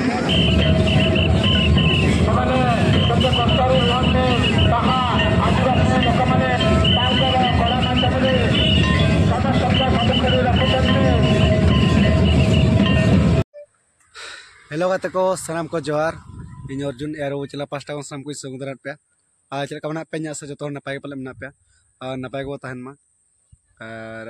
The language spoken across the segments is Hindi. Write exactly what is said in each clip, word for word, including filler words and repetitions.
हेलो गाते को सानाम को जोहार इन अर्जुन एरो चला पास्टा को साम को समुद्र पे आ चला कमना पे न्यास जो तो नपाय पले मना पे आ नपाय को तहन मा और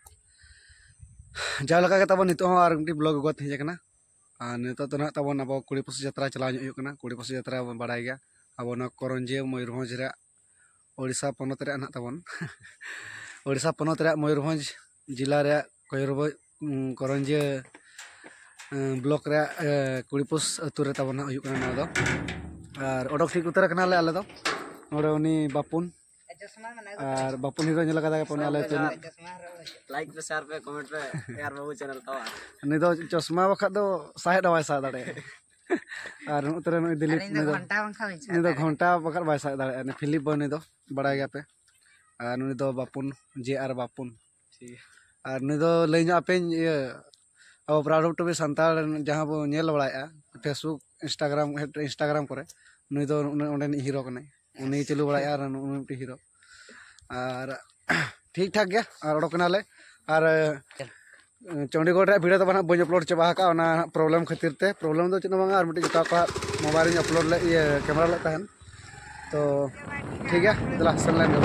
जा लगा के तब नितो और मिट्टी ब्लॉग को थे जकना आ नितो तो ना तब अब कुड़ी पुस यात्रा चला हुई कना कुड़ी पुस यात्रा बड़ाय गया अब न करंजे मयूरभंज रे ओडिशा पनत रे ना तबन ओडिशा पनत रे मयूरभंज जिला रे करंजे ब्लॉक रे कुड़ीपुस अतु रे तबना हुई कना दो और ओडक ठीक उतर कना ले आले दो नोडे उनी बापुन और बापुन हिरो नेला कदा पने आले तो लाइक पे शेयर पे कमेंट पे यार बाबू चैनल तो नि दो चश्मा बखा दो साहे दवाई सा दाड़े और उतर नु दिलीप नि दो घंटा बखा नि दो घंटा बखा बाय सा दाड़े ने फिलिप बने दो बड़ा गया पे और नु दो बापुन जे आर बापुन और नु दो लेኛ पे अब प्राउड टू बी सांताल जहाँ बो नेल बड़ाया फेसबुक इंस्टाग्राम इंस्टाग्राम करे नुई दो उन्हें हीरो कने उन्हीं चलू बड़ाया और उन्हीं हीरो और ठीक ठाक गया और ओडकनाले और चंडीगढ़ रे वीडियो तो बना बन अपलोड चाबा का ना प्रॉब्लम खातिर ते प्रॉब्लम दो चिन्ह बांगा और मिट्टी जता का मोबाइल में अपलोड ले ये कैमरा ले तहन तो ठीक है चला सन लाइन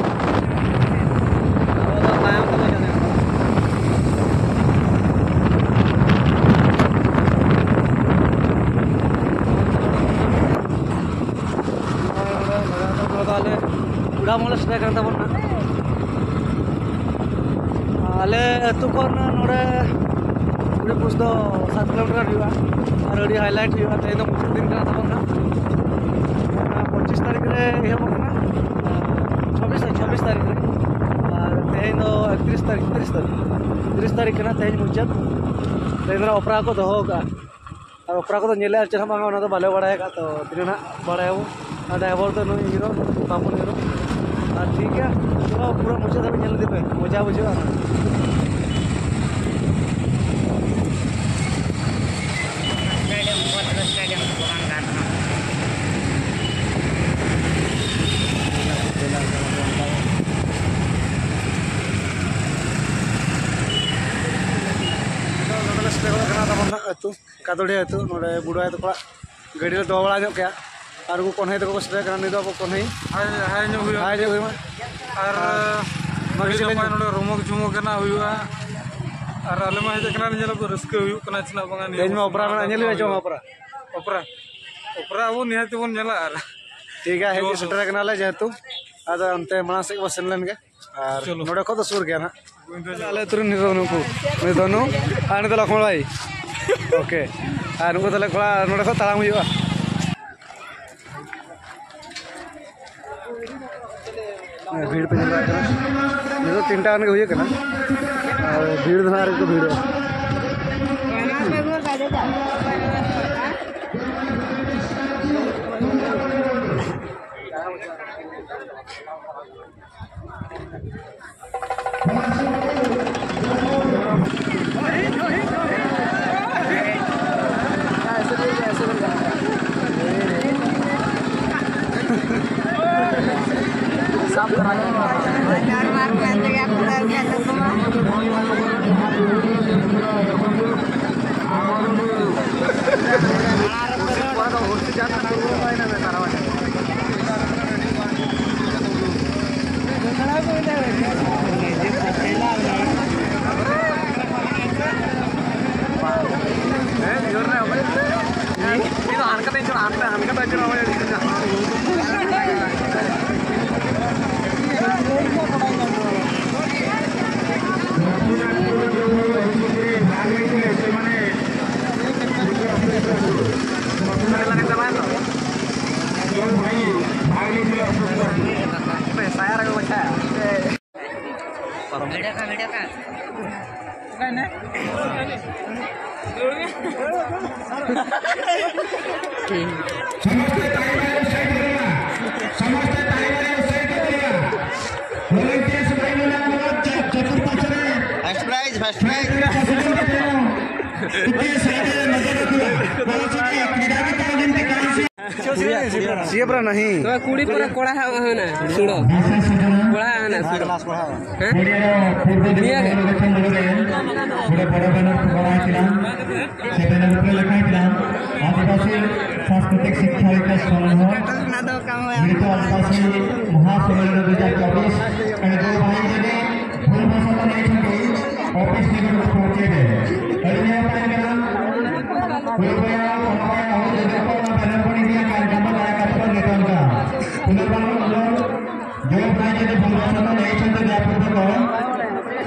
उड़ा मोला सेटा करता बना आले अतु कोन नोडे उड़ी पुस दो सात किलोमीटर हुआ और अड़ी हाईलाइट हुआ ते तो मुझे दिन करता बना पच्चीस तारीख रे हे बना छब्बीस छब्बीस तारीख रे और ते दो इकतीस तारीख तीस तारीख तीस तारीख ना ते मुझे तेरा ओपरा को दो होगा और ओपरा को तो नेले चला मांगा ना तो बाले बड़ा है तो दिन ना बड़ा है वो ड्राइवर तो नुई हीरो बापुन हीरो ठीक है चलो पूरा मुझे तभी चल दे पे मजा बुझे कादड़ी अतु नोडे बुढ़ा तो गाड़ी रे दो बड़ा ᱧᱚᱜ क्या और वो कोन्हे तो को सेटे करना नहीं तो वो कोन्हे हाय हाय नो हुई हाय जे हुई और मगली को नोडे रोमक जुमो करना हुईवा और आले मा हे करना नेला को रस्के हुई कना चला बंगा नि तेज में ओपरा में नेली जो ओपरा ओपरा ओपरा वो निहाती बोन नेला और ठीक है हे सेटे करना ले जेतु आदा अंते मना से को सेनलन के और नोडे को तो सुर गया ना आले तुरन निरो नुकु नि दोनो आने तो लखमण भाई ओके और नुकु तले कोला नोडे को तालाम हुईवा भीड़ पे चल तीन टा हुई करना और भीड़ धार को भीड़ सब मार मार के अंदर गया पूरा गया तो फर्स्ट प्राइज फर्स्ट प्राइज सीए परा नहीं तो कुड़ी पर कोड़ा है ना सुड़ो कोड़ा है ना सुड़ो निया के बड़े बड़े बैनर बना दिला से बैनर पे लिखा दिला आदिवासी सांस्कृतिक शिक्षा विकास समूह मृत आदिवासी महासम्मेलन दो हजार चौबीस कई दो भाई ने भूल भाषा को नहीं छोड़ी ऑफिस निकल पहुंचे गए अरे अपने मेरा पूर्वया हमारा और देखो ना बैनर बनी दिया कार्यक्रम बनाया का रिटर्न का पुनर्वान जो भाई ने भूल भाषा को नहीं छोड़ी जापुर को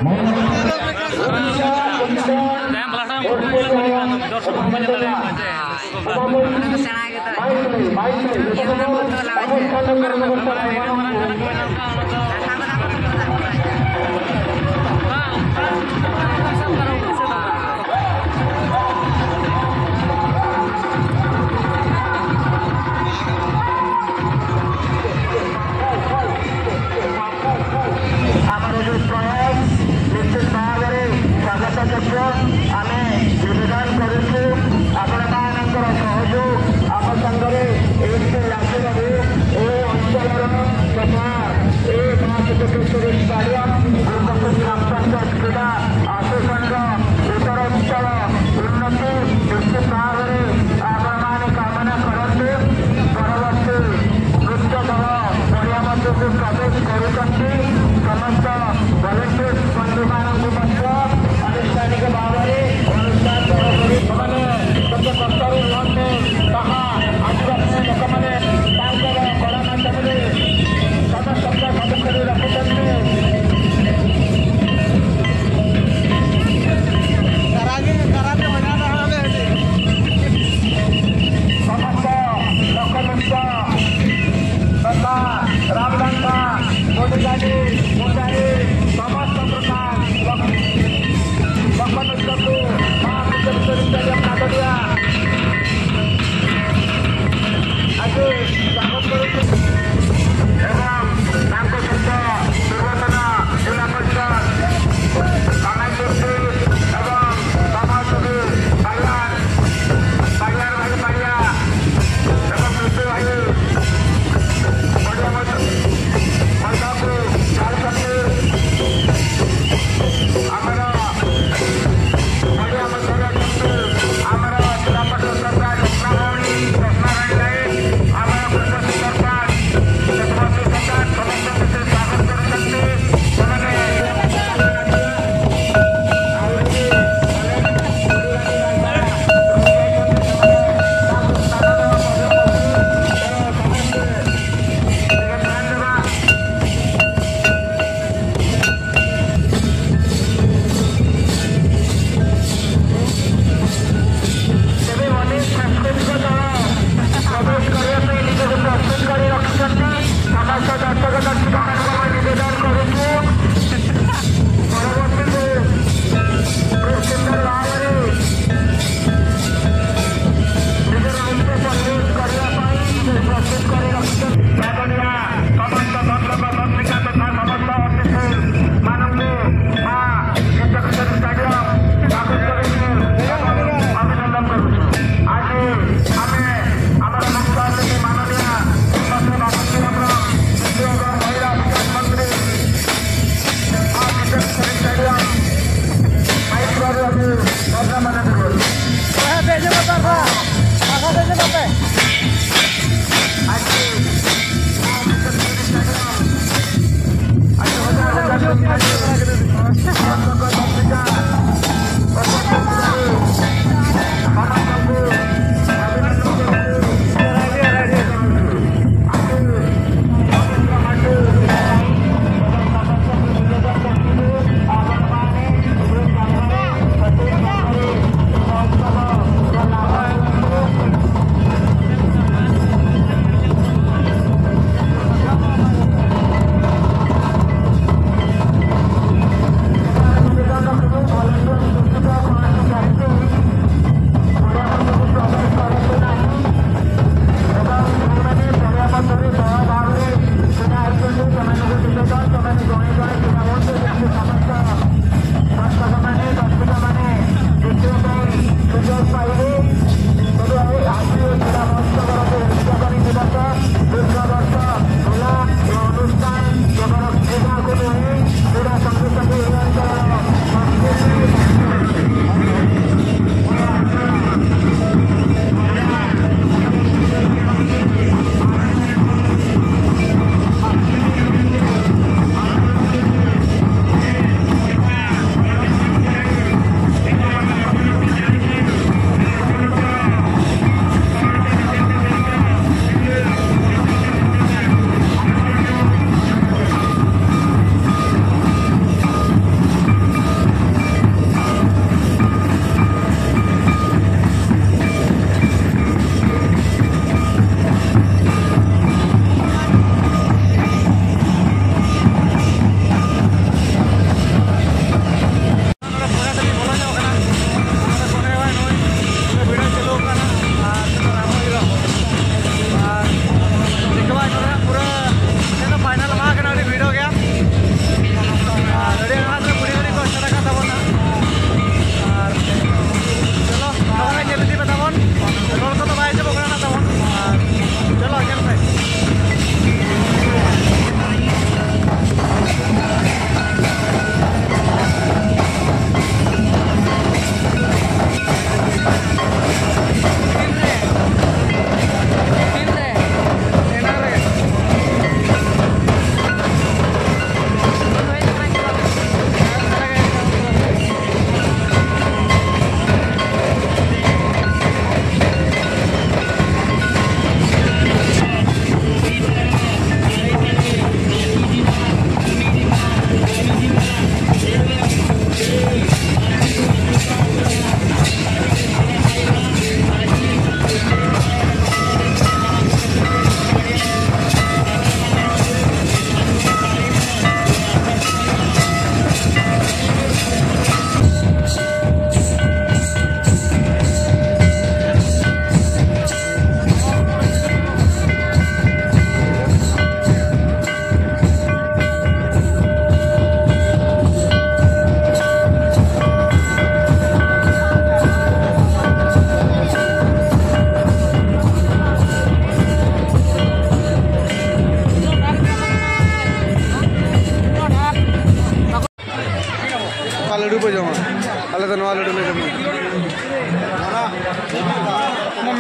आमे निवेदन करूँ आपण सहयोग आम संगे लागू रही ए अंचल तथा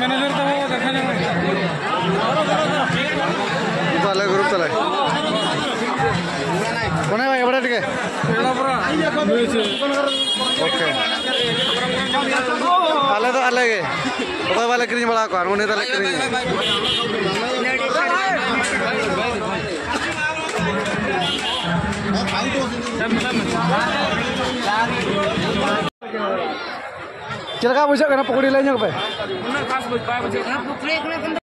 मैनेजर तो वो देखा नहीं itu ala grup tala kone bhai bada tike एड़ा पूरा बेचे oke ale to ale ge okoy bale kiring bala ko uni tale kiring Cilaka busuk kana pokoknya lainnya apa?